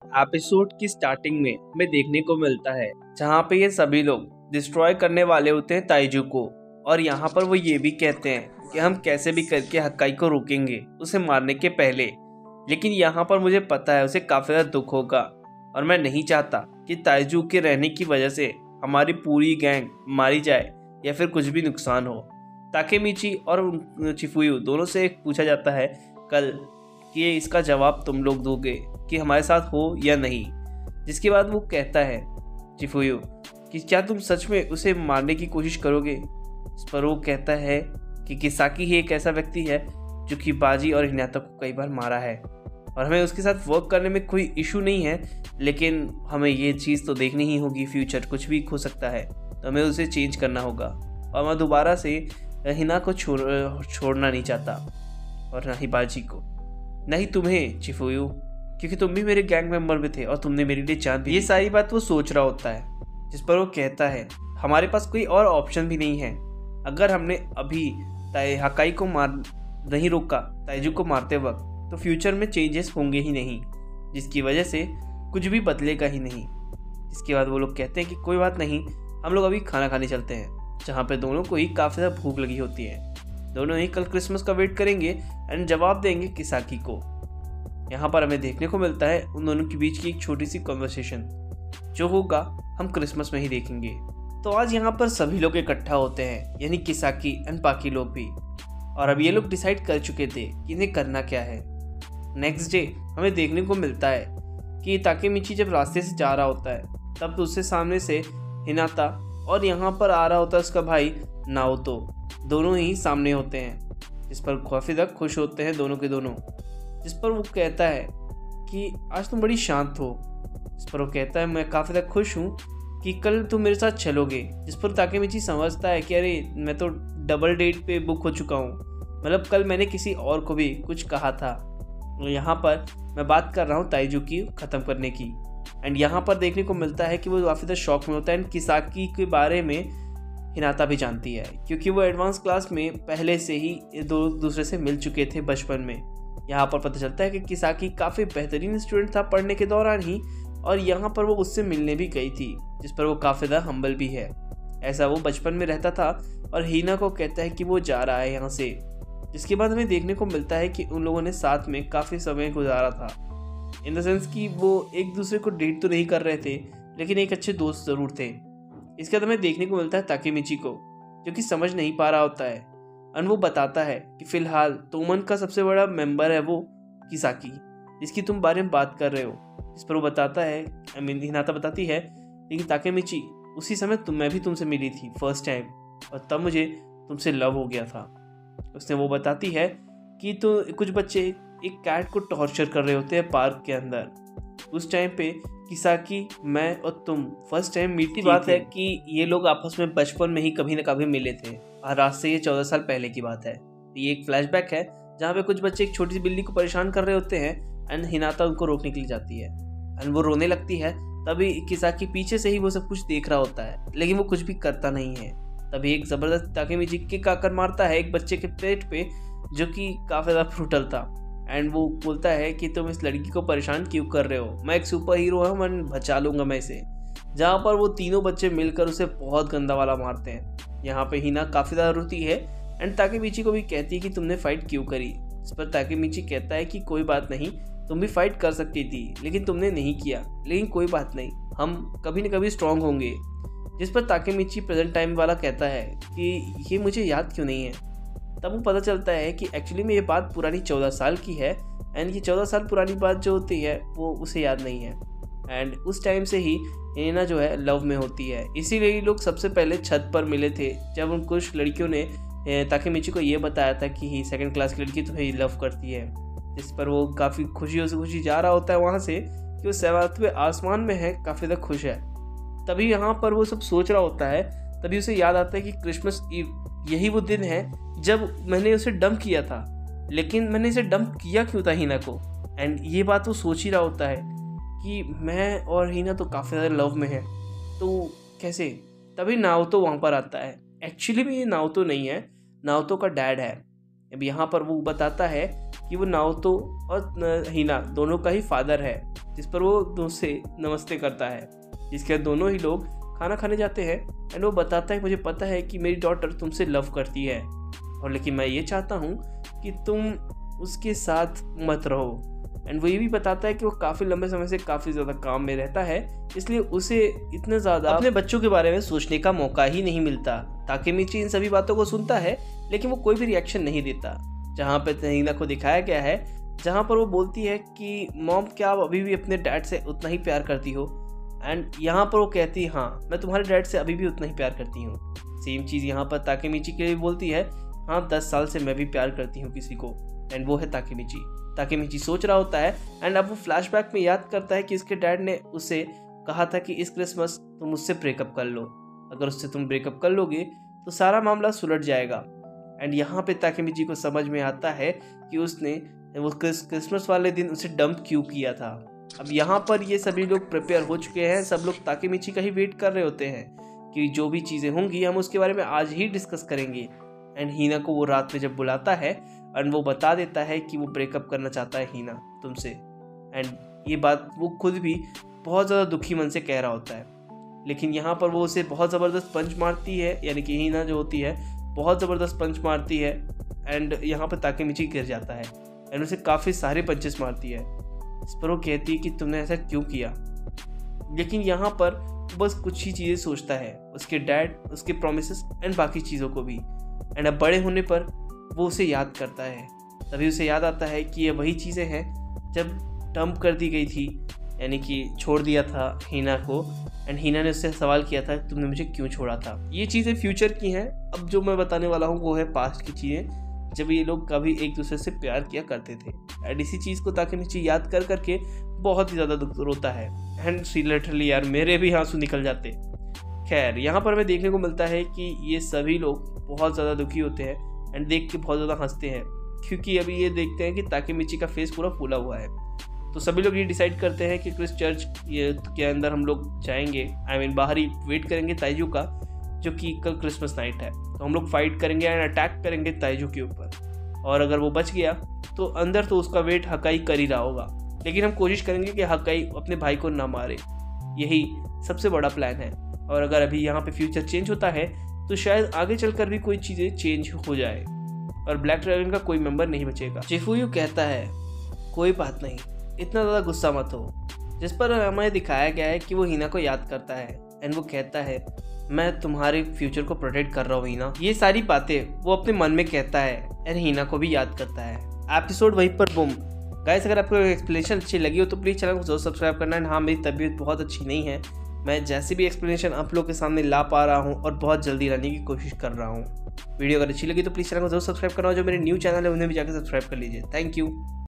Episode की starting में हमें देखने को मिलता है जहाँ पे ये सभी लोग डिस्ट्रॉय करने वाले होते हैं ताइजू को। और यहाँ पर वो ये भी कहते हैं कि हम कैसे भी करके हक्काई को रोकेंगे उसे मारने के पहले। लेकिन यहाँ पर मुझे पता है उसे काफ़ी ज़्यादा दुख होगा और मैं नहीं चाहता कि ताइजू के रहने की वजह से हमारी पूरी गैंग मारी जाए या फिर कुछ भी नुकसान हो। ताकेमिची और चिफुयू दोनों से पूछा जाता है कल कि इसका जवाब तुम लोग दोगे कि हमारे साथ हो या नहीं। जिसके बाद वो कहता है चिफुयू कि क्या तुम सच में उसे मारने की कोशिश करोगे। इस पर वो कहता है कि किसाकी ही एक ऐसा व्यक्ति है जो कि बाजी और हिनाता को कई बार मारा है और हमें उसके साथ वर्क करने में कोई इशू नहीं है, लेकिन हमें ये चीज़ तो देखनी ही होगी, फ्यूचर कुछ भी हो सकता है तो हमें उसे चेंज करना होगा। और मैं दोबारा से हिना को छोड़ना नहीं चाहता और ना ही बाजी को, ना ही तुम्हें चिफुयू, क्योंकि तुम भी मेरे गैंग मेंबर में थे और तुमने मेरे लिए जान भी। ये सारी बात वो सोच रहा होता है, जिस पर वो कहता है हमारे पास कोई और ऑप्शन भी नहीं है। अगर हमने अभी हकाई को मार नहीं रोका ताइजू को मारते वक्त तो फ्यूचर में चेंजेस होंगे ही नहीं, जिसकी वजह से कुछ भी बदलेगा ही नहीं। इसके बाद वो लोग कहते हैं कि कोई बात नहीं, हम लोग अभी खाना खाने चलते हैं, जहाँ पे दोनों को ही काफ़ी ज़्यादा भूख लगी होती है। दोनों ही कल क्रिसमस का वेट करेंगे एंड जवाब देंगे किसाकी को। यहाँ पर हमें देखने को मिलता है उन दोनों के बीच की एक छोटी सी कन्वर्सेशन, जो होगा हम क्रिसमस में ही देखेंगे। तो आज यहाँ पर सभी लोग इकट्ठा होते हैं, यानी किसाकी एंड बाकी लोग भी। और अब ये लोग डिसाइड कर चुके थे कि इन्हें करना क्या है। नेक्स्ट डे हमें देखने को मिलता है कि ताकेमिची जब रास्ते से जा रहा होता है तब उससे सामने से हिनाता और यहाँ पर आ रहा होता है उसका भाई नाओतो, दोनों ही सामने होते हैं। जिस पर काफ़ी ज़्यादा खुश होते हैं दोनों के दोनों। जिस पर वो कहता है कि आज तुम बड़ी शांत हो। जिस पर वो कहता है मैं काफ़ी ज़्यादा खुश हूँ कि कल तुम मेरे साथ चलोगे। जिस पर ताकेमिची समझता है कि अरे मैं तो डबल डेट पे बुक हो चुका हूँ, मतलब कल मैंने किसी और को भी कुछ कहा था। यहाँ पर मैं बात कर रहा हूँ ताइजू की ख़त्म करने की। एंड यहाँ पर देखने को मिलता है कि वो काफ़ी ज़्यादा शॉक में होता है एंड किसाकी के बारे में हिनाता भी जानती है, क्योंकि वो एडवांस क्लास में पहले से ही दूसरे से मिल चुके थे बचपन में। यहाँ पर पता चलता है कि किसाकी काफ़ी बेहतरीन स्टूडेंट था पढ़ने के दौरान ही, और यहाँ पर वो उससे मिलने भी गई थी, जिस पर वो काफ़ी ज़्यादा हम्बल भी है। ऐसा वो बचपन में रहता था और हिना को कहता है कि वो जा रहा है यहाँ से। जिसके बाद हमें देखने को मिलता है कि उन लोगों ने साथ में काफ़ी समय गुजारा था, इन द सेंस कि वो एक दूसरे को डेट तो नहीं कर रहे थे, लेकिन एक अच्छे दोस्त ज़रूर थे। इसके बाद हमें देखने को मिलता है ताकेमिची को, जो कि समझ नहीं पा रहा होता है। और वो बताता है कि फ़िलहाल तोमन का सबसे बड़ा मेंबर है वो किसाकी, जिसकी तुम बारे में बात कर रहे हो। इस पर वो बताता है, हिनाता बताती है, लेकिन ताकेमिची उसी समय मैं भी तुमसे मिली थी फर्स्ट टाइम, और तब मुझे तुमसे लव हो गया था। उसने वो बताती है कि तो कुछ बच्चे एक कैट को टॉर्चर कर रहे होते हैं पार्क के अंदर। उस टाइम पे किसाकी, मैं और तुम फर्स्ट टाइम मीट की बात है कि ये लोग आपस में बचपन में ही कभी ना कभी मिले थे, और आज से ये 14 साल पहले की बात है। ये एक फ्लैशबैक है जहाँ पे कुछ बच्चे एक छोटी सी बिल्ली को परेशान कर रहे होते हैं एंड हिनाता उनको रोकने के लिए जाती है एंड वो रोने लगती है। तभी किसाकी पीछे से ही वो सब कुछ देख रहा होता है, लेकिन वो कुछ भी करता नहीं है। तभी एक ज़बरदस्त ताकेमिची किक आकर मारता है एक बच्चे के पेट पे, जो कि काफ़ी ज़्यादा ब्रूटल था। एंड वो बोलता है कि तुम इस लड़की को परेशान क्यों कर रहे हो, मैं एक सुपर हीरो हूँ, मैं बचा लूँगा मैं इसे। जहाँ पर वो तीनों बच्चे मिलकर उसे बहुत गंदा वाला मारते हैं। यहाँ पे हिना काफ़ी ज़्यादा रोती है एंड ताकेमिची को भी कहती है कि तुमने फ़ाइट क्यों करी। इस पर ताकेमिची कहता है कि कोई बात नहीं, तुम भी फाइट कर सकती थी, लेकिन तुमने नहीं किया, लेकिन कोई बात नहीं, हम कभी न कभी स्ट्रांग होंगे। जिस पर ताकेमिची प्रेजेंट टाइम वाला कहता है कि ये मुझे याद क्यों नहीं है। तब वो पता चलता है कि एक्चुअली में ये बात पुरानी 14 साल की है एंड ये 14 साल पुरानी बात जो होती है वो उसे याद नहीं है। एंड उस टाइम से ही हिना जो है लव में होती है, इसीलिए लोग सबसे पहले छत पर मिले थे जब उन कुछ लड़कियों ने ताकेमिची को ये बताया था कि ही सेकंड क्लास की लड़की तुम्हें लव करती है। जिस पर वो काफ़ी खुशी जा रहा होता है वहाँ से कि वो 7वें आसमान में है, काफ़ी ज़्यादा खुश है। तभी यहाँ पर वो सब सोच रहा होता है, तभी उसे याद आता है कि क्रिसमस ईव यही वो दिन है जब मैंने उसे डंप किया था, लेकिन मैंने इसे डंप किया क्यों था हिना को। एंड ये बात वो सोच ही रहा होता है कि मैं और हिना तो काफ़ी ज़्यादा लव में है, तो कैसे। तभी नाओतो वहाँ पर आता है। एक्चुअली में ये नाओतो नहीं है, नाओतो का डैड है। अब यहाँ पर वो बताता है कि वो नाओतो और हिना दोनों का ही फादर है, जिस पर वो उनसे नमस्ते करता है, जिसके बाद दोनों ही लोग खाना खाने जाते हैं। एंड वो बताता है मुझे पता है कि मेरी डॉटर तुमसे लव करती है, और लेकिन मैं ये चाहता हूँ कि तुम उसके साथ मत रहो। एंड वो ये भी बताता है कि वो काफ़ी लंबे समय से काफ़ी ज़्यादा काम में रहता है, इसलिए उसे इतना ज़्यादा अपने बच्चों के बारे में सोचने का मौका ही नहीं मिलता। ताकेमिची इन सभी बातों को सुनता है, लेकिन वो कोई भी रिएक्शन नहीं देता। जहाँ पे हिना को दिखाया गया है, जहाँ पर वो बोलती है कि मॉम क्या आप अभी भी अपने डैड से उतना ही प्यार करती हो? एंड यहाँ पर वो कहती है हाँ, मैं तुम्हारे डैड से अभी भी उतना ही प्यार करती हूँ। सेम चीज़ यहाँ पर ताकेमिची के लिए बोलती है, हाँ 10 साल से मैं भी प्यार करती हूँ किसी को। एंड वो है ताकेमिची सोच रहा होता है। एंड अब वो फ्लैशबैक में याद करता है कि इसके डैड ने उसे कहा था कि इस क्रिसमस तुम मुझसे ब्रेकअप कर लो, अगर उससे तुम ब्रेकअप कर लोगे तो सारा मामला सुलझ जाएगा। एंड यहाँ पे ताकेमिची को समझ में आता है कि उसने वो क्रिसमस वाले दिन उसे डंप क्यों किया था। अब यहाँ पर ये सभी लोग प्रिपेयर हो चुके हैं, सब लोग ताकेमिची का ही वेट कर रहे होते हैं कि जो भी चीज़ें होंगी हम उसके बारे में आज ही डिस्कस करेंगे। एंड हिना को वो रात में जब बुलाता है एंड वो बता देता है कि वो ब्रेकअप करना चाहता है हिना तुमसे। एंड ये बात वो खुद भी बहुत ज़्यादा दुखी मन से कह रहा होता है, लेकिन यहाँ पर वो उसे बहुत ज़बरदस्त पंच मारती है, यानी कि हिना जो होती है बहुत ज़बरदस्त पंच मारती है। एंड यहाँ पर ताकेमिची गिर जाता है एंड उसे काफ़ी सारे पंचेस मारती है। इस पर वो कहती है कि तुमने ऐसा क्यों किया, लेकिन यहाँ पर बस कुछ ही चीज़ें सोचता है, उसके डैड, उसके प्रोमिसेस एंड बाकी चीज़ों को भी। एंड अब बड़े होने पर वो उसे याद करता है, तभी उसे याद आता है कि ये वही चीज़ें हैं जब डंप कर दी गई थी, यानी कि छोड़ दिया था हिना को। एंड हिना ने उससे सवाल किया था तुमने मुझे क्यों छोड़ा था। ये चीज़ें फ्यूचर की हैं, अब जो मैं बताने वाला हूँ वो है पास्ट की चीज़ें, जब ये लोग कभी एक दूसरे से प्यार किया करते थे। एंड इसी चीज़ को ताकेमिची याद कर करके बहुत ही ज़्यादा दुख रोता है। एंड लिटरली यार मेरे भी आंसू निकल जाते। खैर यहाँ पर हमें देखने को मिलता है कि ये सभी लोग बहुत ज़्यादा दुखी होते हैं एंड देख के बहुत ज़्यादा हंसते हैं, क्योंकि अभी ये देखते हैं कि ताकेमिची का फेस पूरा फूला हुआ है। तो सभी लोग ये डिसाइड करते हैं कि क्रिस चर्च के अंदर हम लोग जाएंगे, बाहर ही वेट करेंगे ताइजू का, जो कि कल क्रिसमस नाइट है। तो हम लोग फाइट करेंगे एंड अटैक करेंगे ताइजू के ऊपर, और अगर वो बच गया तो अंदर तो उसका वेट हकाई कर ही रहा होगा, लेकिन हम कोशिश करेंगे कि हकाई अपने भाई को ना मारे। यही सबसे बड़ा प्लान है। और अगर अभी यहाँ पे फ्यूचर चेंज होता है तो शायद आगे चलकर भी कोई चीज़ें चेंज हो जाए और ब्लैक ड्रैगन का कोई मेंबर नहीं बचेगा। चिफुयू कहता है कोई बात नहीं, इतना ज़्यादा गुस्सा मत हो, जिस पर हमें दिखाया गया है कि वो हिना को याद करता है। एंड वो कहता है मैं तुम्हारे फ्यूचर को प्रोटेक्ट कर रहा हूँ हिना। ये सारी बातें वो अपने मन में कहता है एंड हिना को भी याद करता है। एपिसोड वहीं पर बूम। गाइस अगर आपको एक्सप्लेनेशन अच्छी लगी हो तो प्लीज़ चैनल को जरूर सब्सक्राइब करना। एंड हाँ, मेरी तबीयत बहुत अच्छी नहीं है, मैं जैसे भी एक्सप्लेनेशन आप लोग के सामने ला पा रहा हूँ और बहुत जल्दी लाने की कोशिश कर रहा हूँ। वीडियो अगर अच्छी लगी तो प्लीज़ चैनल को जरूर सब्सक्राइब करना, जो मेरे न्यू चैनल है उन्हें भी जाकर सब्सक्राइब कर लीजिए। Thank you.